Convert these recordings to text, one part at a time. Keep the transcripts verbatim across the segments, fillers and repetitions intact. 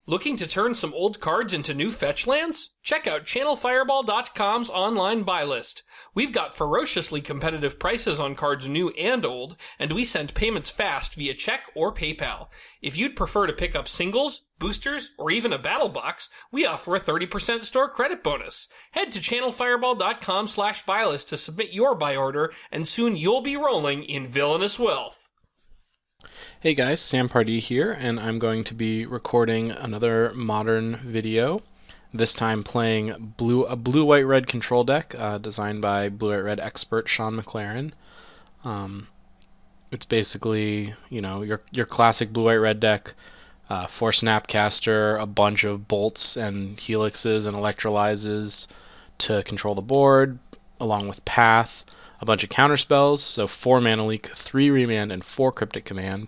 Looking to turn some old cards into new fetch lands? Check out channel fireball dot com's online buy list. We've got ferociously competitive prices on cards new and old, and we send payments fast via check or PayPal. If you'd prefer to pick up singles, boosters, or even a battle box, we offer a thirty percent store credit bonus. Head to channel fireball dot com slash buy list to submit your buy order, and soon you'll be rolling in villainous wealth. Hey guys, Sam Pardee here, and I'm going to be recording another modern video. This time playing blue a blue-white-red control deck uh, designed by blue-white-red expert Sean McLaren. Um, it's basically, you know, your your classic blue-white-red deck. Uh, for Snapcaster, a bunch of bolts and helixes and electrolyzes to control the board, along with Path, a bunch of counter spells, so four mana leak, three remand, and four cryptic command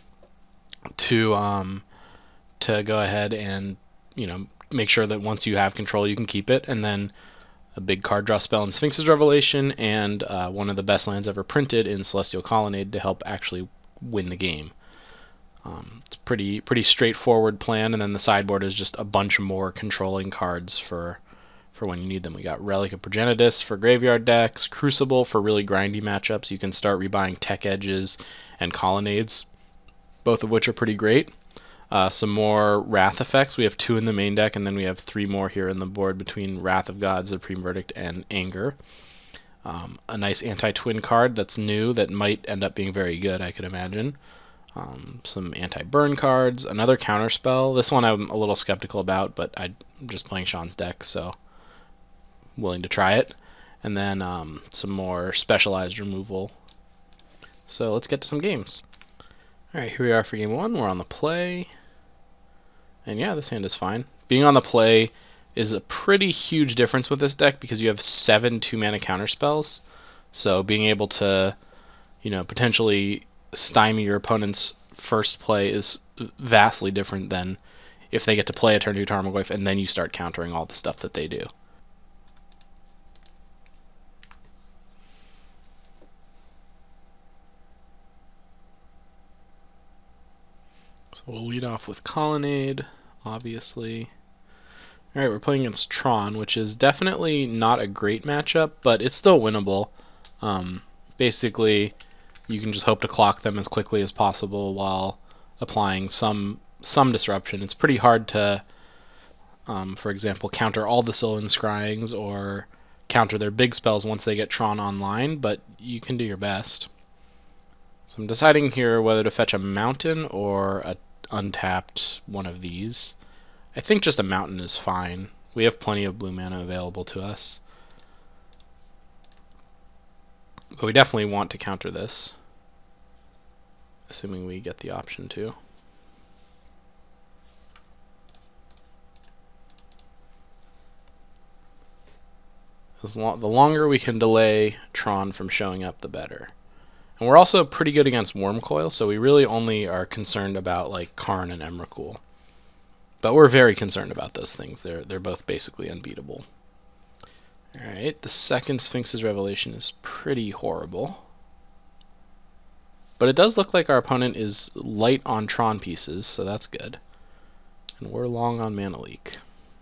to um to go ahead and, you know, make sure that once you have control you can keep it, and then a big card draw spell in Sphinx's Revelation, and uh, one of the best lands ever printed in Celestial Colonnade to help actually win the game. Um, it's pretty pretty straightforward plan, and then the sideboard is just a bunch more controlling cards for for when you need them. We got Relic of Progenitus for graveyard decks, Crucible for really grindy matchups. You can start rebuying Tech Edges and Colonnades, both of which are pretty great. Uh, some more Wrath effects. We have two in the main deck, and then we have three more here in the board between Wrath of Gods, Supreme Verdict, and Anger. Um, a nice anti-twin card that's new that might end up being very good, I could imagine. Um, some anti-burn cards, another counterspell. This one I'm a little skeptical about, but I'm just playing Sean's deck, so willing to try it. And then um, some more specialized removal. So let's get to some games. Alright, here we are for game one. We're on the play. And yeah, this hand is fine. Being on the play is a pretty huge difference with this deck because you have seven two-mana counterspells. So being able to, you know, potentially stymie your opponent's first play is vastly different than if they get to play a turn two Tarmogoyf and then you start countering all the stuff that they do. So we'll lead off with Colonnade, obviously. Alright, we're playing against Tron, which is definitely not a great matchup, but it's still winnable. Um, basically, you can just hope to clock them as quickly as possible while applying some some disruption. It's pretty hard to, um, for example, counter all the Sylvan Scryings or counter their big spells once they get Tron online, but you can do your best. So I'm deciding here whether to fetch a mountain or a untapped one of these. I think just a mountain is fine. We have plenty of blue mana available to us. But we definitely want to counter this, assuming we get the option to. As lo- the longer we can delay Tron from showing up, the better. And we're also pretty good against Wormcoil, so we really only are concerned about like Karn and Emrakul. But we're very concerned about those things. They're they're both basically unbeatable. Alright, the second Sphinx's Revelation is pretty horrible. But it does look like our opponent is light on Tron pieces, so that's good. And we're long on Mana Leak.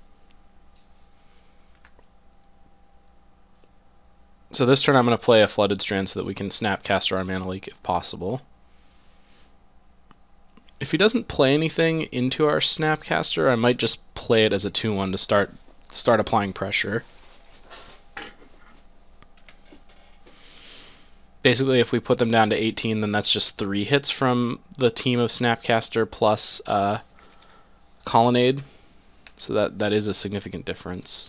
So this turn I'm going to play a Flooded Strand so that we can Snapcaster our Mana Leak if possible. If he doesn't play anything into our Snapcaster, I might just play it as a two one to start start applying pressure. Basically, if we put them down to eighteen, then that's just three hits from the team of Snapcaster plus uh, Colonnade. So that, that is a significant difference.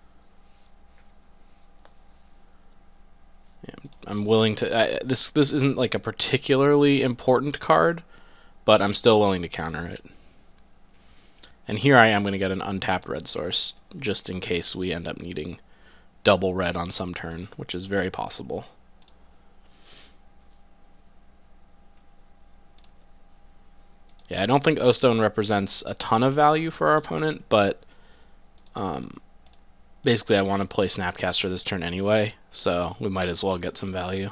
Yeah, I'm willing to... Uh, this, this isn't like a particularly important card, but I'm still willing to counter it. And here I am going to get an untapped red source, just in case we end up needing double red on some turn, which is very possible. Yeah, I don't think O-Stone represents a ton of value for our opponent, but um, basically I want to play Snapcaster this turn anyway, so we might as well get some value.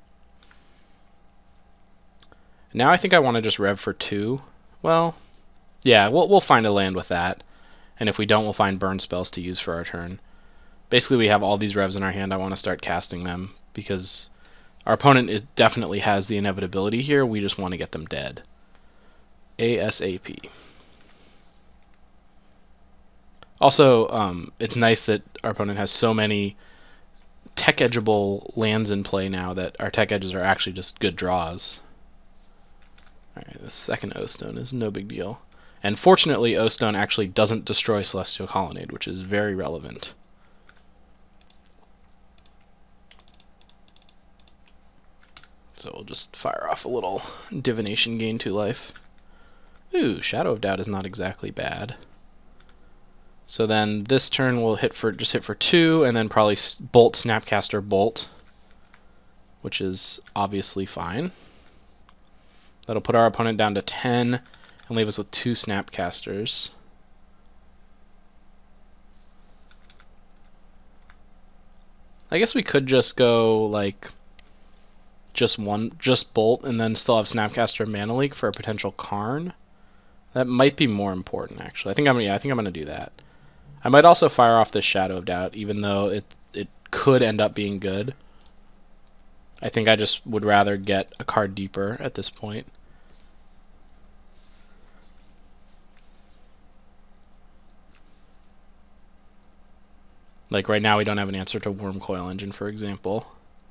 Now I think I want to just rev for two. Well, Yeah, we'll, we'll find a land with that. And if we don't, we'll find burn spells to use for our turn. Basically, we have all these revs in our hand. I want to start casting them because our opponent is, definitely has the inevitability here. We just want to get them dead. ASAP. Also, um, it's nice that our opponent has so many tech-edgeable lands in play now that our tech edges are actually just good draws. Alright, the second O-Stone is no big deal. And fortunately, O-Stone actually doesn't destroy Celestial Colonnade, which is very relevant. So we'll just fire off a little Divination, gain two life. Ooh, Shadow of Doubt is not exactly bad. So then this turn we'll hit for just hit for two, and then probably Bolt, Snapcaster, Bolt, which is obviously fine. That'll put our opponent down to ten and leave us with two Snapcasters. I guess we could just go like just one, just Bolt, and then still have Snapcaster and Mana Leak for a potential Karn. That might be more important, actually. I think I'm yeah, I think I'm gonna do that. I might also fire off this Shadow of Doubt, even though it it could end up being good. I think I just would rather get a card deeper at this point. Like right now we don't have an answer to Wormcoil Engine, for example.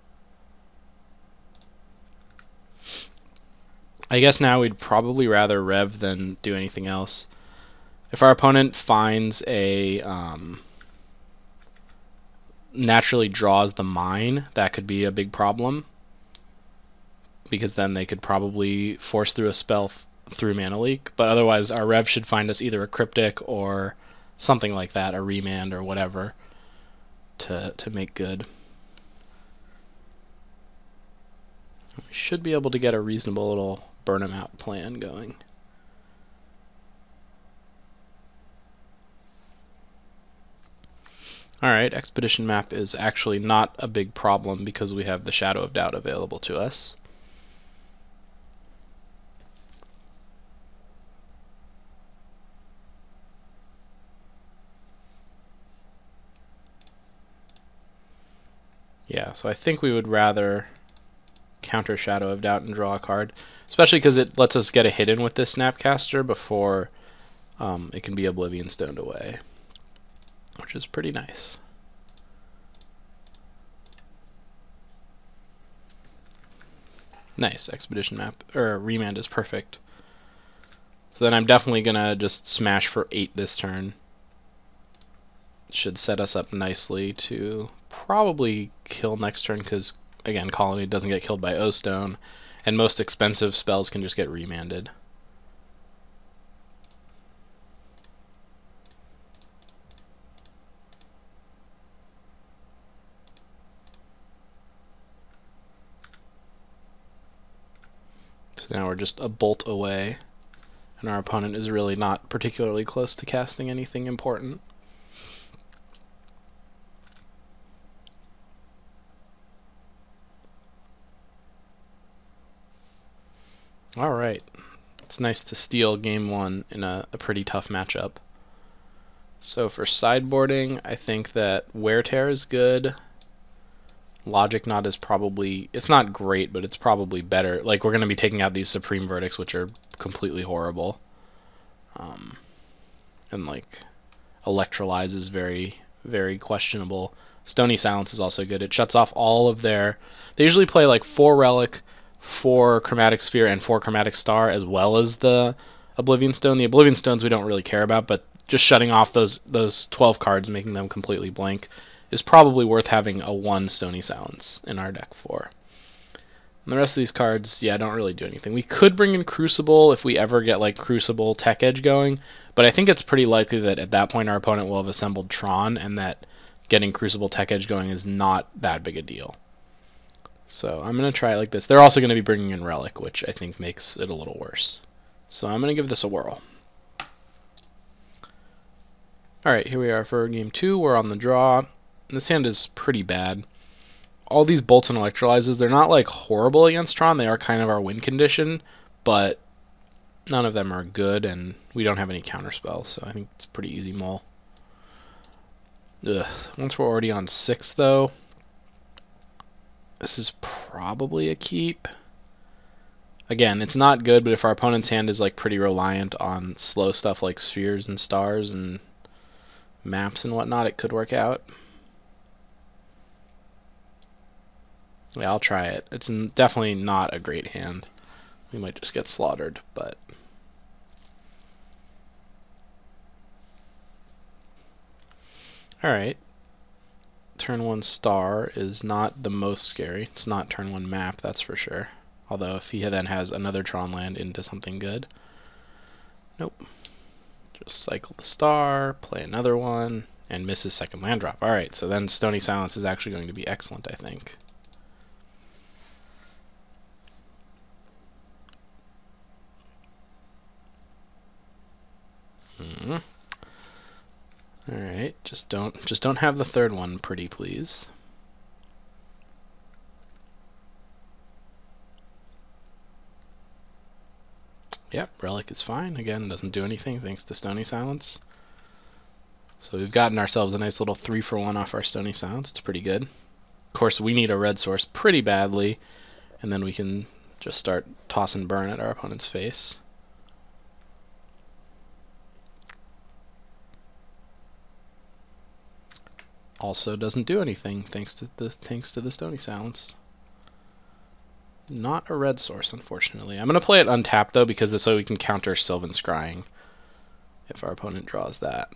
I guess now we'd probably rather Rev than do anything else. If our opponent finds a um, naturally draws the mine, that could be a big problem, because then they could probably force through a spell f through Mana Leak. But otherwise, our Rev should find us either a Cryptic or something like that, a Remand or whatever, to to make good. We should be able to get a reasonable little burn 'em out plan going. Alright, Expedition Map is actually not a big problem because we have the Shadow of Doubt available to us. Yeah, so I think we would rather counter Shadow of Doubt and draw a card, especially because it lets us get a hit in with this Snapcaster before um, it can be Oblivion Stoned away, which is pretty nice. Nice, Expedition Map, or Remand is perfect. So then I'm definitely gonna just smash for eight this turn. Should set us up nicely to probably kill next turn, because again, Colony doesn't get killed by O-Stone, and most expensive spells can just get remanded. So now we're just a bolt away, and our opponent is really not particularly close to casting anything important. Alright, it's nice to steal game one in a, a pretty tough matchup. So for sideboarding, I think that Wear Tear is good. Logic Knot is probably, it's not great, but it's probably better. Like, we're going to be taking out these Supreme Verdicts, which are completely horrible. Um, and, like, Electrolyze is very, very questionable. Stony Silence is also good. It shuts off all of their... They usually play, like, four Relic, four Chromatic Sphere, and four Chromatic Star, as well as the Oblivion Stone. The Oblivion Stones we don't really care about, but just shutting off those, those twelve cards, making them completely blank, is probably worth having a one Stony Silence in our deck for. And the rest of these cards, yeah, don't really do anything. We could bring in Crucible if we ever get like Crucible Tech Edge going, but I think it's pretty likely that at that point our opponent will have assembled Tron, and that getting Crucible Tech Edge going is not that big a deal. So I'm going to try it like this. They're also going to be bringing in Relic, which I think makes it a little worse. So I'm going to give this a whirl. Alright, here we are for game two. We're on the draw. This hand is pretty bad. All these Bolts and Electrolyzes, they're not like horrible against Tron. They are kind of our win condition, but None of them are good, and we don't have any counter spells, so I think it's a pretty easy mull. Ugh. Once we're already on six, though, this is probably a keep. Again, it's not good, but if our opponent's hand is like pretty reliant on slow stuff like spheres and stars and maps and whatnot, it could work out. Yeah, I'll try it. It's definitely not a great hand. We might just get slaughtered, but... Alright. Turn one star is not the most scary. It's not turn one map, that's for sure. Although if he then has another Tron land into something good. Nope. Just cycle the star, play another one, and miss his second land drop. Alright, so then Stony Silence is actually going to be excellent, I think. Hmm. Alright, just don't just don't have the third one, pretty please. Yep, Relic is fine. Again, doesn't do anything thanks to Stony Silence. So we've gotten ourselves a nice little three for one off our Stony Silence. It's pretty good. Of course, we need a red source pretty badly, and then we can just start toss and burn at our opponent's face. Also doesn't do anything thanks to the thanks to the Stony Silence. Not a red source, unfortunately. I'm going to play it untapped, though, because this way we can counter Sylvan Scrying if our opponent draws that.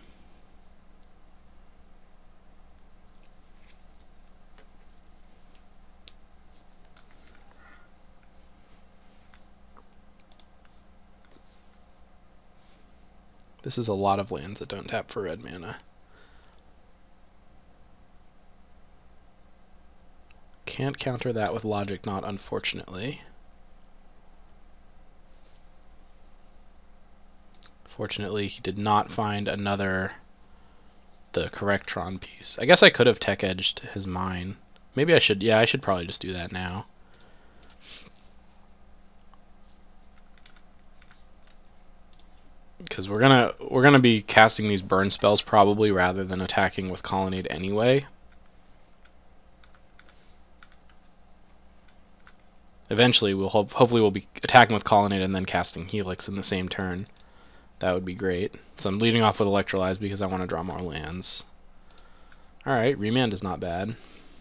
This is a lot of lands that don't tap for red mana. Can't counter that with Logic Knot, unfortunately. Fortunately, he did not find another, the correct Tron piece. I guess I could have tech edged his mine. Maybe I should, yeah, I should probably just do that now. Because we're gonna we're gonna be casting these burn spells probably rather than attacking with Colonnade anyway. Eventually, we'll ho hopefully we'll be attacking with Colonnade and then casting Helix in the same turn. That would be great. So I'm leading off with Electrolyze because I want to draw more lands. Alright, Remand is not bad.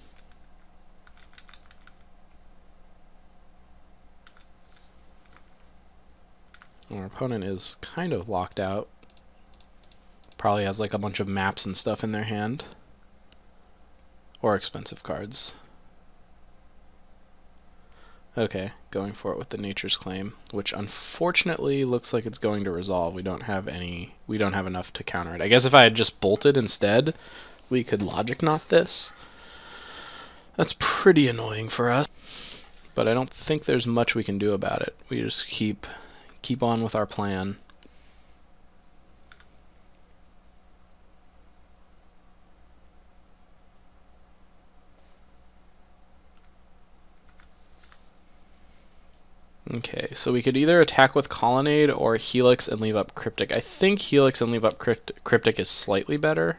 Our opponent is kind of locked out. Probably has like a bunch of maps and stuff in their hand. Or expensive cards. Okay, going for it with the Nature's Claim, which unfortunately looks like it's going to resolve. We don't have any, we don't have enough to counter it. I guess if I had just bolted instead, we could Logic Knot this. That's pretty annoying for us, but I don't think there's much we can do about it. We just keep, keep on with our plan. Okay, so we could either attack with Colonnade or Helix and leave up Cryptic. I think Helix and leave up Crypt Cryptic is slightly better.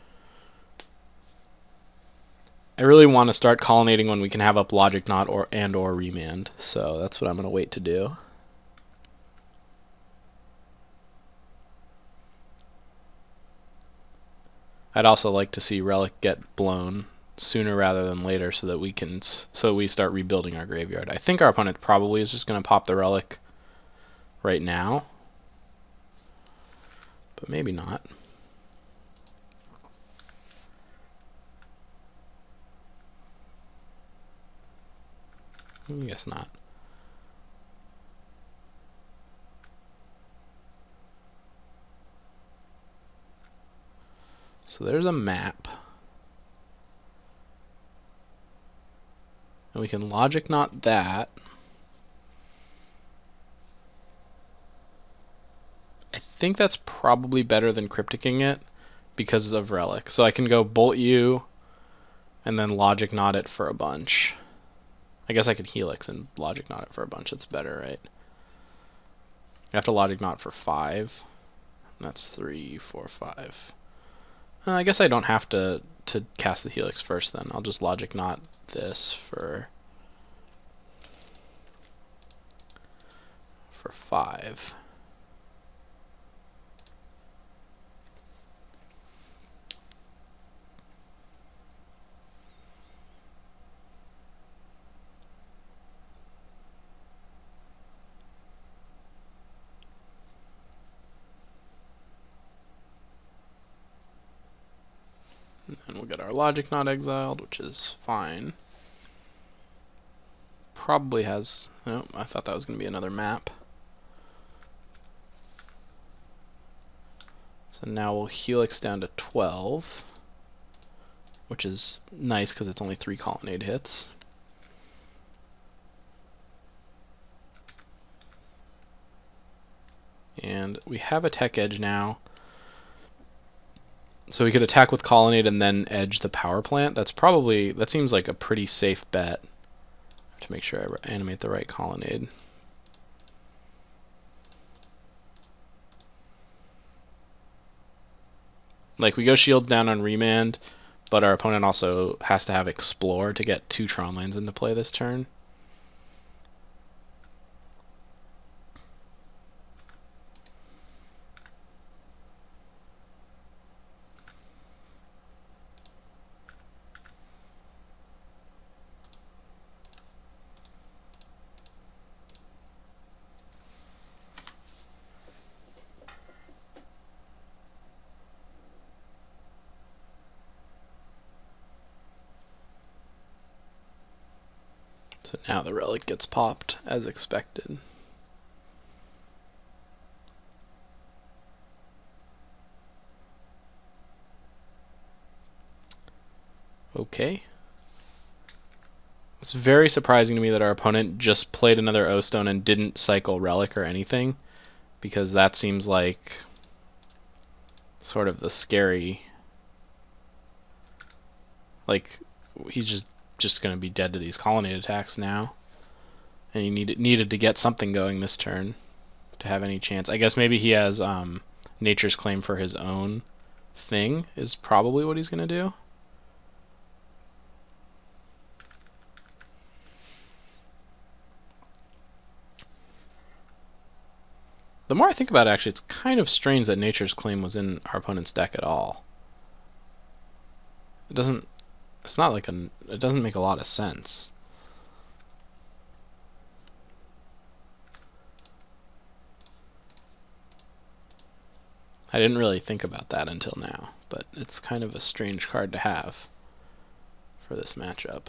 I really want to start Colonnading when we can have up Logic Knot or and or Remand, so that's what I'm going to wait to do. I'd also like to see Relic get blown sooner rather than later so that we can so we start rebuilding our graveyard. I think our opponent probably is just going to pop the Relic right now, but maybe not. I guess not. So there's a map. And we can Logic Knot that. I think that's probably better than Crypticing it because of Relic. So I can go Bolt you and then Logic Knot it for a bunch. I guess I could Helix and Logic Knot it for a bunch. It's better, right? We have to logic knot for five. That's three, four, five. Uh, I guess I don't have to, to cast the helix first then. I'll just logic knot this for, for five. And then we'll get our logic knot exiled, which is fine. Probably has... Oh, I thought that was going to be another map. So now we'll helix down to twelve, which is nice because it's only three colonnade hits. And we have a tech edge now. So we could attack with colonnade and then edge the power plant. That's probably, that seems like a pretty safe bet. I have to make sure I animate the right colonnade. Like, we go shields down on remand, but our opponent also has to have explore to get two Tron lanes into play this turn. So now the relic gets popped as expected. Okay. It's very surprising to me that our opponent just played another O-Stone and didn't cycle relic or anything, because that seems like sort of the scary... Like, he's just just going to be dead to these colonnade attacks now. And he needed needed to get something going this turn to have any chance. I guess maybe he has um, Nature's Claim for his own thing is probably what he's going to do. The more I think about it, actually, it's kind of strange that Nature's Claim was in our opponent's deck at all. It doesn't... It's not like a... It doesn't make a lot of sense. I didn't really think about that until now, but it's kind of a strange card to have for this matchup.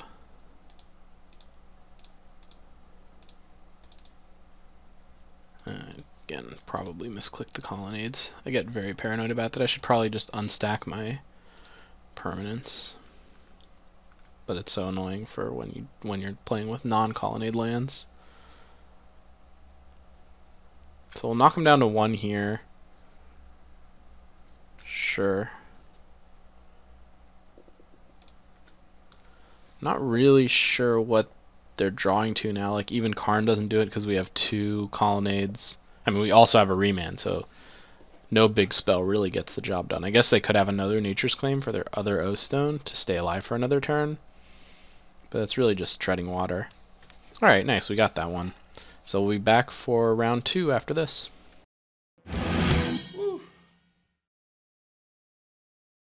Uh, again, probably misclicked the colonnades. I get very paranoid about that. I should probably just unstack my permanents. But it's so annoying for when you when you're playing with non-colonnade lands. So we'll knock him down to one here. Sure. Not really sure what they're drawing to now. Like, even Karn doesn't do it because we have two colonnades. I mean, we also have a remand, so no big spell really gets the job done. I guess they could have another Nature's Claim for their other O-Stone to stay alive for another turn. But it's really just treading water. Alright, nice, we got that one. So we'll be back for round two after this.